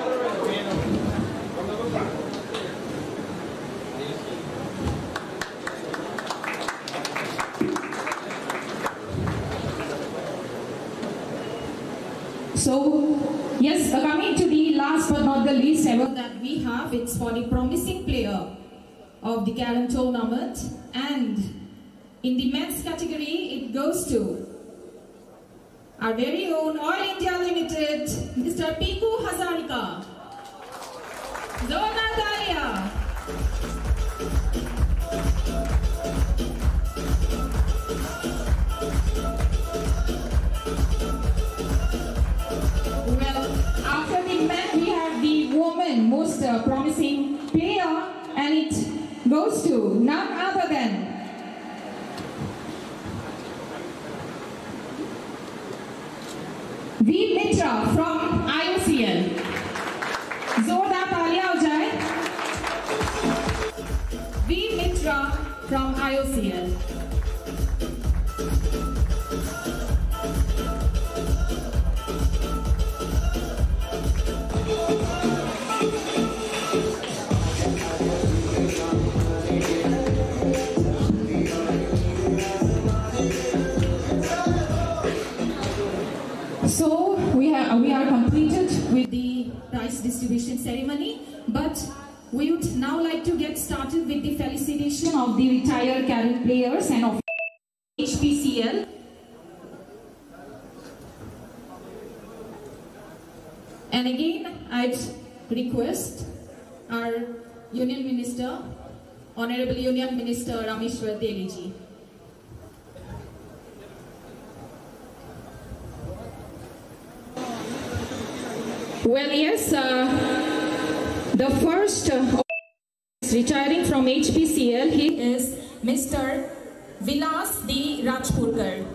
So, yes, coming to the last but not the least award that we have, it's for the Promising Player of the Carrom Tournament, and in the men's category, it goes to our very own Oil India Limited, Mr. Piku Hazarika. Zona Dalia. Well, after the men, we have the woman most promising player, and it goes to none other than V. Mitra from IOCL. जोरदार तालियां हो जाए. V. Mitra from IOCL. So we are completed with the prize distribution ceremony, but we would now like to get started with the felicitation of the retired Carrom players and of HPCL. And again, I'd request our Union Minister, Honorable Union Minister Rameshwar Teli ji. Well, yes, the first retiring from HPCL, he is Mr. Vilas D. Rajpurkar.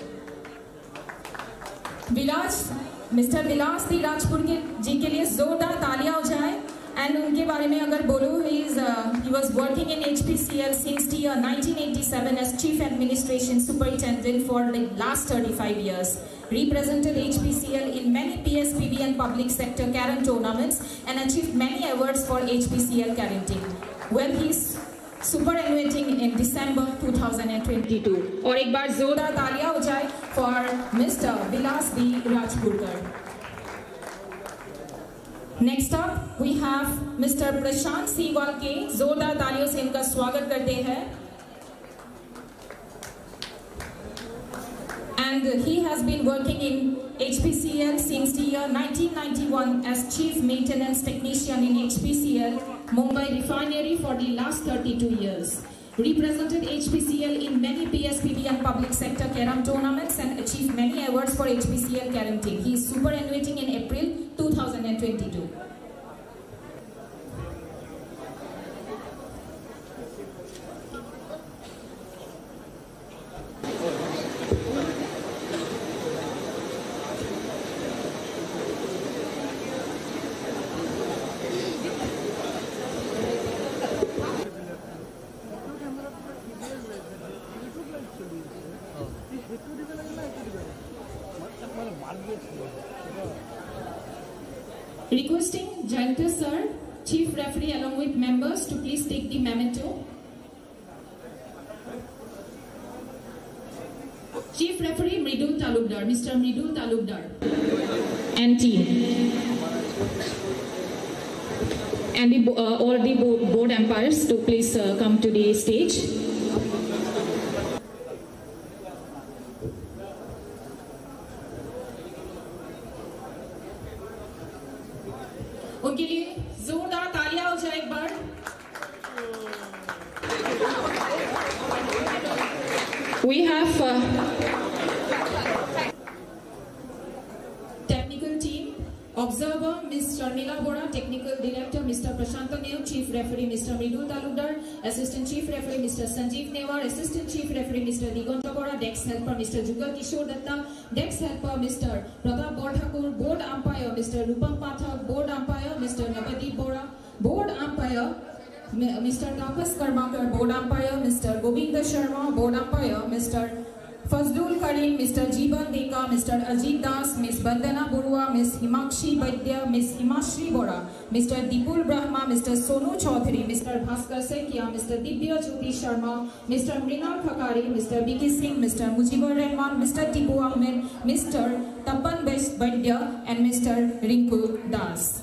Mr. Vilas D. Rajpurkar जी के लिए जोरदार तालियां हो जाए. And उनके बारे में अगर बोलूँ, he was working in HPCL since the year 1987 as Chief Administration Superintendent for the last 35 years. Represented HPCL in many PSPB and public sector Carrom tournaments and achieved many awards for HPCL Carrom team. Well, he's superannuating in December 2022. और एक बार जोरदार तालियां हो जाए for Mr. Vilas D. Rajpurkar. Next up, we have Mr. Prashant C. Walke. जोरदार तालियों से इनका स्वागत करते हैं. And he has been working in HPCL since the year 1991 as Chief Maintenance Technician in HPCL Mumbai Refinery for the last 32 years. Represented HPCL in many PSPB and public sector Carrom tournaments and achieved many awards for HPCL Carrom team. He is superannuating in April 2022. मार Requesting Jayanta sir, Chief Referee along with members to please take the memento. Chief Referee Mridul Talukdar, Mr. Mridul Talukdar and team. And all the board umpires to please come to the stage. उनके लिए जोरदार तालियां हो जाए एक बार. We have technical team, observer Ms. Sharmila Bora, technical director Mr. Prashant Neo, chief referee Mr. Mridul Talukdar, assistant chief referee Mr. Sanjeev Newar, assistant chief referee Mr. Diganta Bora, desk helper Mr. Jugal Kishore Datta, desk helper Mr. Pratap Borthakur, board umpire Mr. Rupam Pathak, board umpire Mr. Navadeep Bora, board umpire Mr. Tapas Karmakar, board umpire Mr. Govinda Sharma, board umpire Mr. Fazlul Karim, Mr. Jeevan Deka, Mr. Ajit Das, Ms. Bandana Burua, Ms. Himakshi Vaidya, Ms. Himashri Bora, Mr. Dipul Brahma, Mr. Sonu Chaudhary, Mr. Bhaskar Sekia, Mr. Divya Jyoti Sharma, Mr. Mrinal Khakari, Mr. Vicky Singh, Mr. Mujibur Rahman, Mr. Tipu Ahmed, Mr. Tapan Vaidya and Mr. Rinku Das.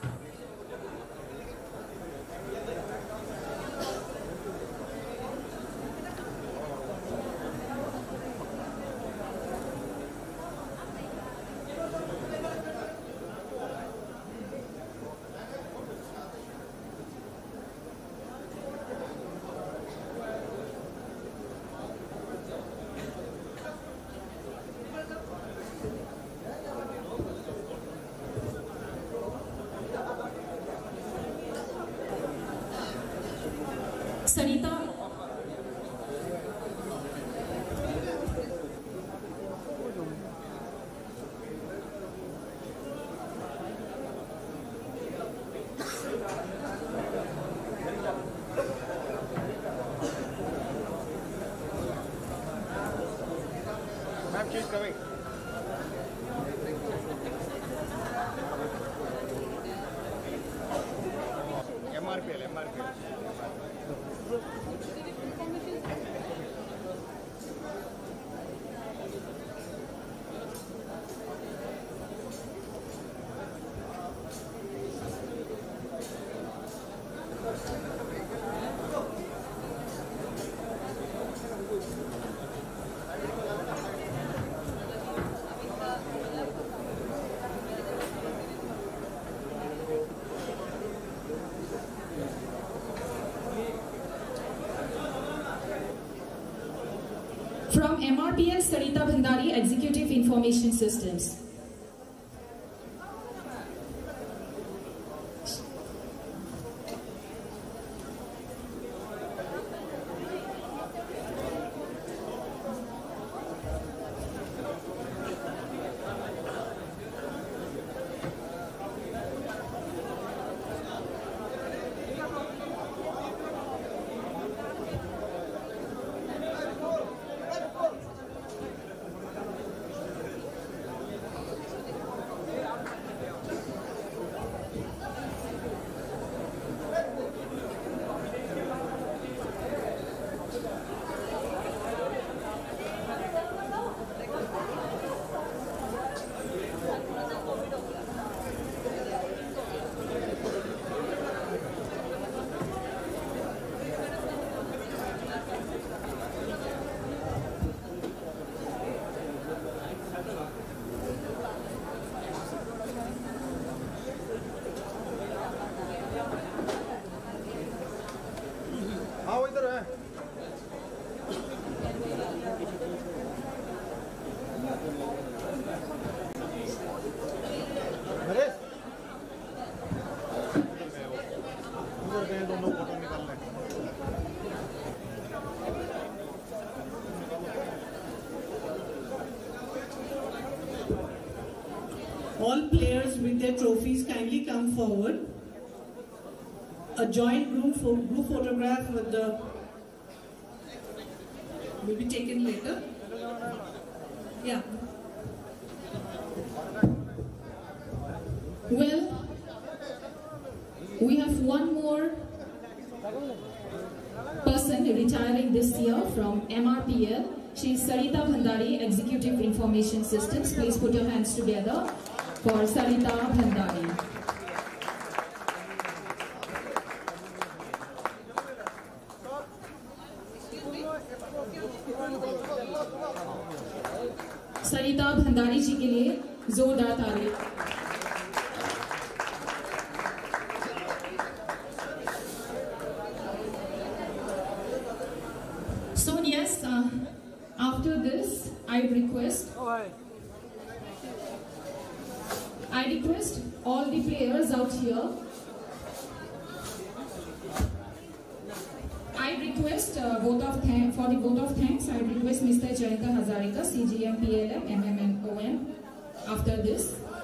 Sarita Ma'am, she's coming. MRPL. from MRPL Sarita Bhandari, Executive Information Systems. हाँ वो इधर है। नरेश उधर गए दोनों photo निकाल लें। All players with their trophies kindly come forward. A joint group photograph with the will be taken later. Yeah. Well, one more person retiring this year from MRPL. She is Sarita Bhandari, Executive Information Systems. Please put your hands together for Sarita Bhandari. सरिता भंडारी जी के लिए जोरदार ताली। So yes, after this, I request all the players out here. I request for the vote of thanks. I request Mr. Jayanta Hazarika, CGM, PLM, MM and OM. After this.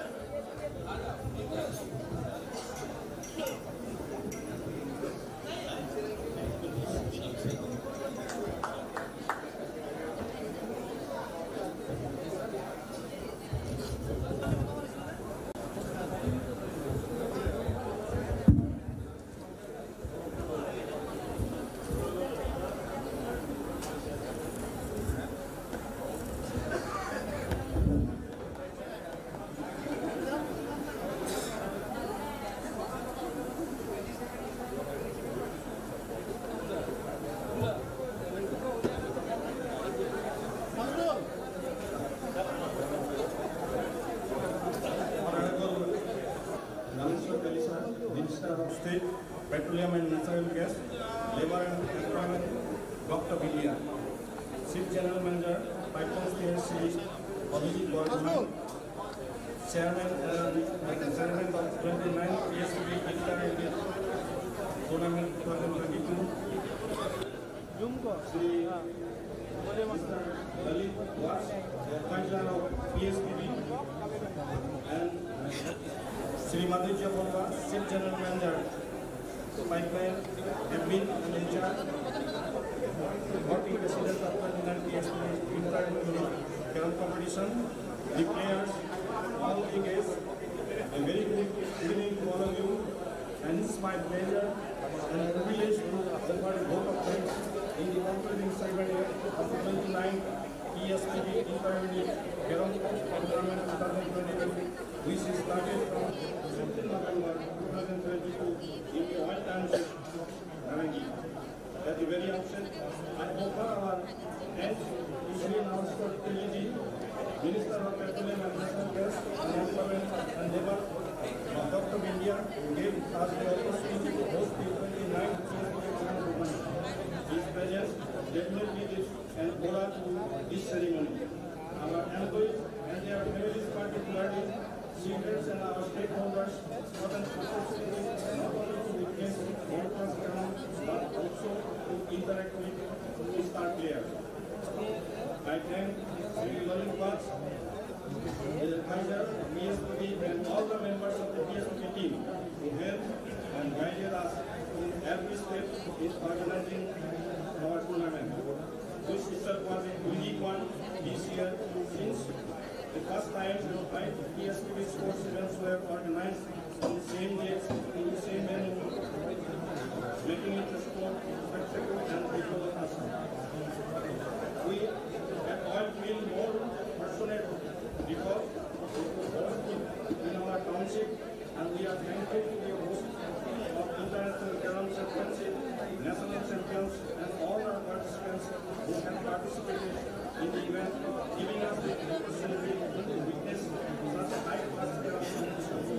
Minister of State, Petroleum and Natural Gas, Labour and Employment, Dr. India, Chief General Manager, Pipeline State, Abhijit Bardhan, Chairman of 29 PSB Inter-India Tournament 2022, Sri Mr. Lalit Watts, Advisor of PSBB, and Sri Madhurya Borwa, Chief General Manager, Pipeline, Admin and HR, Working President of 29 PSB Inter-Carom Competition, the players, all the guests, a very good evening to all of you, and it's my pleasure and privilege to offer a vote of thanks in the concluding ceremony of the 29th PSBB Inter-Carom Tournament 2022, which is started from 15 November 2022 in the Oil Township, Narangi. At the very outset, I offer our thanks to Sri Namaskar Triji, Minister of Petroleum and Natural Gas and Employment and Labour of Dr. India, who gave us the opportunity to host the 29th tournament. His presence definitely gives an aura to this ceremony. Our employees and their families, particularly students and our stakeholders, got an opportunity not only to witness world-class talent, but also to interact with the star players. I thank Sri Lalit Watts, the advisor, PSBB, and all the members of the PSBB team who helped and guided us in every step in organizing our tournament. This itself was a unique one this year since the first time five PSBB sports events were organized on the same dates in the same venue, making it a sport spectacle and visual awesome. We at all feel more passionate because it was hosted in our township, and we are thankful to be a host of International Carom Championship, National Champions, and all our participants who have participated in the event, giving us the opportunity to witness such a high-class carom competition.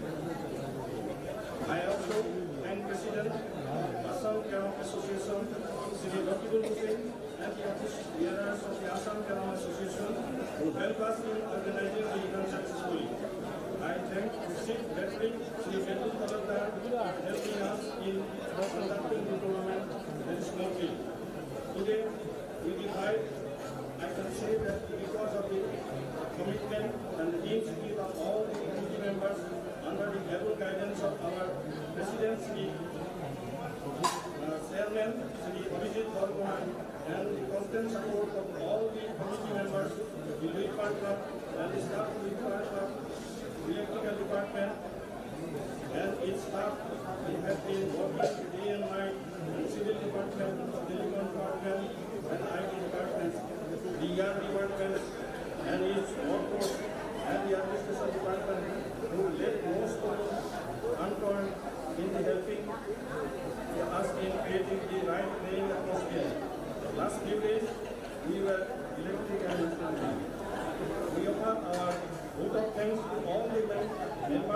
I also thank President of Assam Carom Association, Sri Rakibul Hussain, and the office bearers of the Assam Carom Association who helped us in organizing the event successfully. I thank Chief Referee Sri Betul Taladar for helping us in conducting the tournament very smoothly. Today, with the fight, I can say that because of the commitment and the team spirit of all the committee members under the able guidance of our President Sri Chairman Sri Abhijit Bardhan, and the constant support of all the committee members, the Luitpar Club and the staff of the Luitpar Club, electrical department and its staff, we have been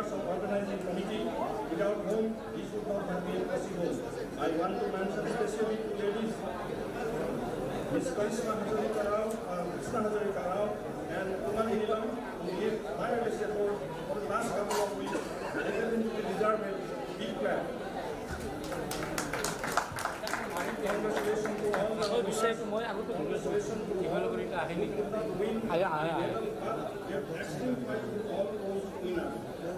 members of organizing committee, without whom this would not have been possible. I want to mention especially to ladies, Ms. Krishna Hazarika Rao and Uma Nilam, who gave tireless effort for the last couple of weeks. They deserve a big clap. Congratulations to all the winners. Congratulations to all who could not win. They have excellent fight to all those winners.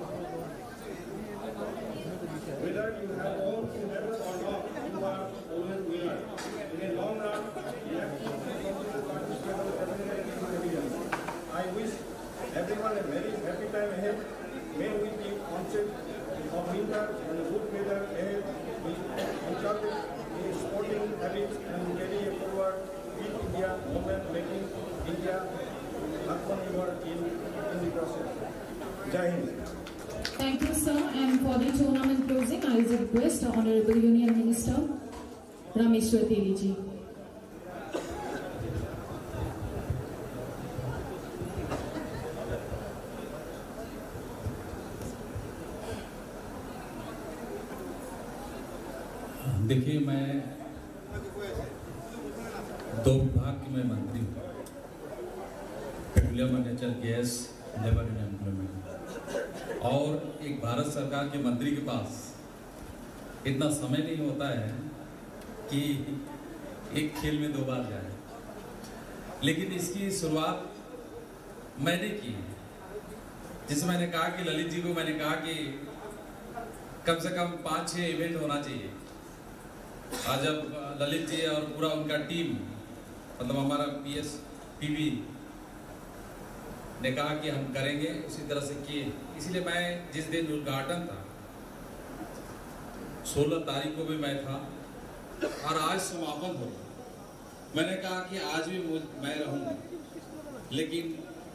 Whether you have won the medal or not, you are always winner. In the long run, we have to continue to participate in the events. I wish everyone a very happy time ahead. May we be onset of winter and a good weather ahead. We encourage the sporting habits and carry forward with India movement, making India Atmanirbhar in the process. Jai Hind. Thank you, sir. And for the tournament closing, I will request the Honorable Union Minister, Rameshwar Teli ji. देखिए, मैं 2 विभाग की मैं मंत्री हूँ, petroleum and natural gas, labour and employment, और एक भारत सरकार के मंत्री के पास इतना समय नहीं होता है कि एक खेल में 2 बार जाए। लेकिन इसकी शुरुआत मैंने की, जिसमें मैंने कहा कि ललित जी को मैंने कहा कि कम से कम 5-6 इवेंट होना चाहिए। आज जब ललित जी और पूरा उनका टीम, मतलब हमारा PSPB ने कहा कि हम करेंगे, उसी तरह से किए। इसलिए मैं जिस दिन उद्घाटन था 16 तारीख को भी मैं था और आज समापन हो, मैंने कहा कि आज भी मैं रहूंगा। लेकिन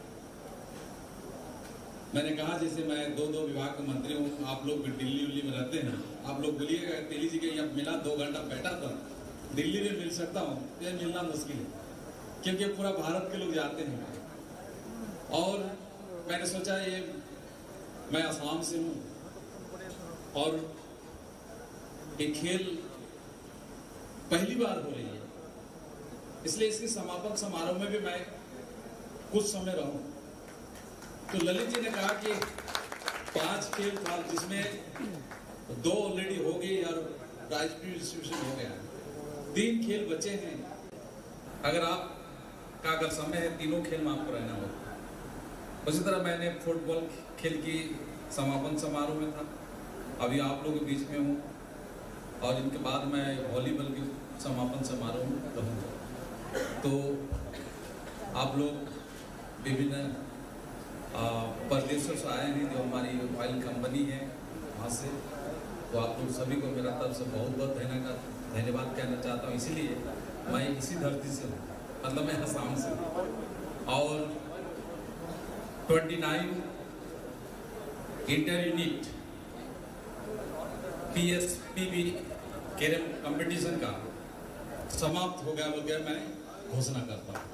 मैंने कहा जैसे मैं 2 विभाग का मंत्री हूँ, आप लोग भी दिल्ली में रहते हैं, आप लोग बोलिएगा तेली जी के यहाँ मिला 2 घंटा बैठा था, दिल्ली में मिल सकता हूँ, ये मिलना मुश्किल है क्योंकि पूरा भारत के लोग जाते हैं। और मैंने सोचा ये मैं असम से हूँ और ये खेल पहली बार हो रही है, इसलिए इसके समापन समारोह में भी मैं कुछ समय रहूं। तो ललित जी ने कहा कि 5 खेल था, जिसमें 2 ऑलरेडी हो गई और प्राइज डिस्ट्रीब्यूशन हो गया, 3 खेल बचे हैं। अगर आपका अगर समय है 3 खेल में आपको रहना होगा। उसी तरह मैंने फुटबॉल खेल की समापन समारोह में था, अभी आप लोगों के बीच में हूँ, और इनके बाद मैं वॉलीबॉल के समापन समारोह में रहूँगा। तो आप लोग विभिन्न प्रदेशों से आए हैं, जो हमारी ऑयल कंपनी है वहाँ से, तो आप लोग सभी को मेरा तरफ से बहुत बहुत धन्यवाद कहना चाहता हूँ। इसीलिए मैं इसी धरती से हूँ, मतलब मैं असम से हूँ, और 29 inter unit PSPB carrom competition का समाप्त हो गया बोलकर मैं घोषणा करता हूँ।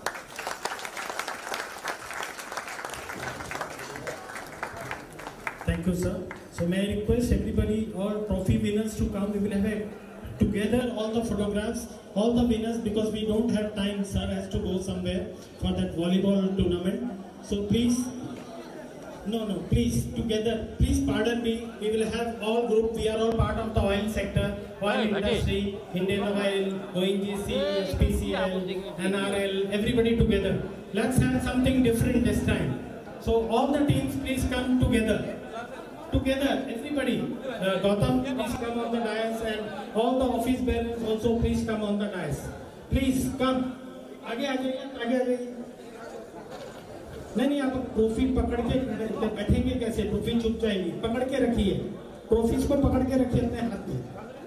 Thank you, sir. So may I request everybody, all trophy winners to come. We will have together all the photographs, all the winners, because we don't have time. Sir has to go somewhere for that volleyball tournament. So please, no, please, together, please pardon me. We will have all group. We are all part of the oil sector, oil industry, Indian Oil, ONGC, SPCL, NRL, everybody together. Let's have something different this time. So all the teams, please come together. Together, everybody. Gautam, please come on the dais, and all the office bearers also please come on the dais. Please come. आगे आ जाइए, आगे आ जाइए। नहीं, आप trophy पकड़ के बैठेंगे कैसे? ट्रॉफी चुप जाएगी। पकड़ के रखिए, ट्रॉफीज को पकड़ के रखिए अपने हाथ में।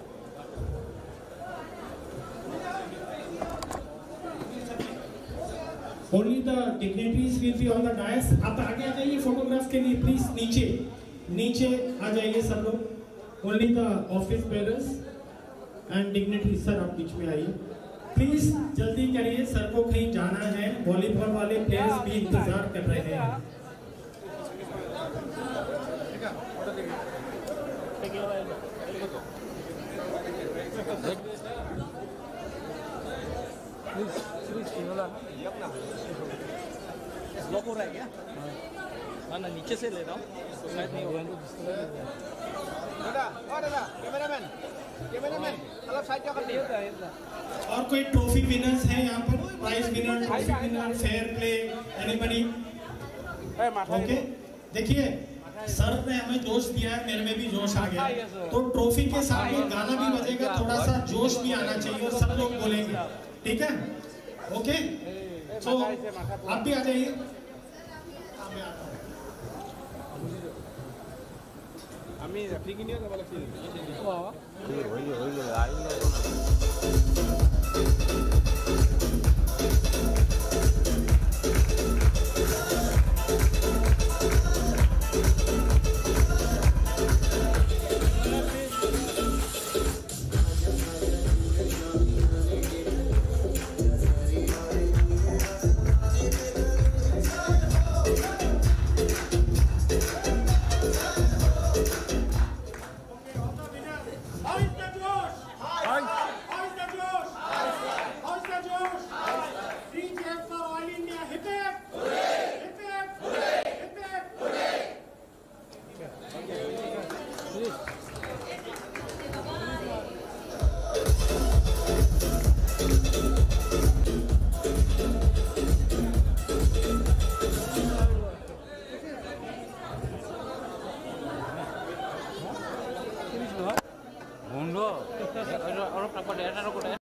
Only the dignitaries will be on the dais. आप आगे आ जाइए फोटोग्राफ के लिए, प्लीज नीचे आ जाइए सब लोग। Only the office bearers and dignitaries, sir आप बीच में आइए प्लीज, जल्दी करिए, सर को कहीं जाना है। वॉलीबॉल वाले प्लेयर्स भी इंतजार कर रहे हैं। हो रहा है क्या? हाँ ना, नीचे से ले रहा हूँ तो शायद नहीं होगा। दादा कैमरामैन मतलब साइड क्या करते हैं? और कोई ट्रॉफी विनर्स हैं यहाँ पर? Prize winner, trophy winner, fair play, anybody? Okay, देखिए सर ने हमें जोश दिया है, मेरे में भी जोश आ गया, तो ट्रॉफी के साथ में गाना भी बजेगा, थोड़ा सा जोश भी आना चाहिए और सब लोग बोलेंगे, ठीक है? ओके, तो आप भी आ जाइए। আমি ঠিক নিয়ে যাব লাগছিল অলপ